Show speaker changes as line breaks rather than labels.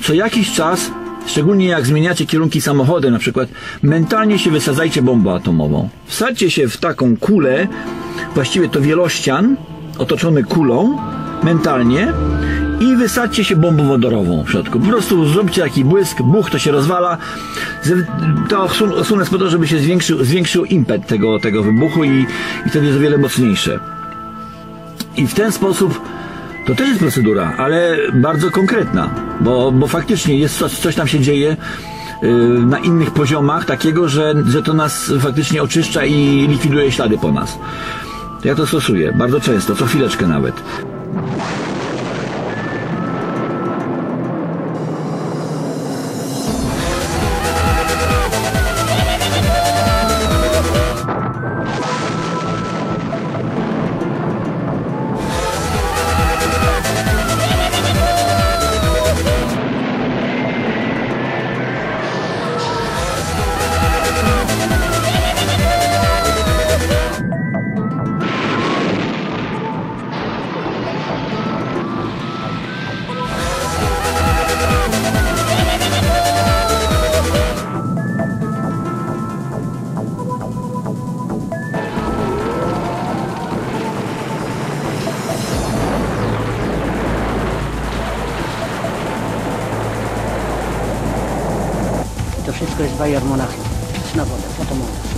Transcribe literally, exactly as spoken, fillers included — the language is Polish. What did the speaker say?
co jakiś czas, szczególnie jak zmieniacie kierunki samochodem na przykład, mentalnie się wysadzajcie bombę atomową. Wsadźcie się w taką kulę, właściwie to wielościan, otoczony kulą, mentalnie, i wysadźcie się bombą wodorową w środku. Po prostu zróbcie taki błysk, buch, to się rozwala. To osunę po to, żeby się zwiększył, zwiększył impet tego, tego wybuchu i, i wtedy jest o wiele mocniejsze. I w ten sposób to też jest procedura, ale bardzo konkretna, bo, bo faktycznie jest coś, coś tam się dzieje yy, na innych poziomach takiego, że, że to nas faktycznie oczyszcza i likwiduje ślady po nas. Ja to stosuję bardzo często, co chwileczkę nawet.
To wszystko jest Bayer Monachium. Na wodę, fotomontaż.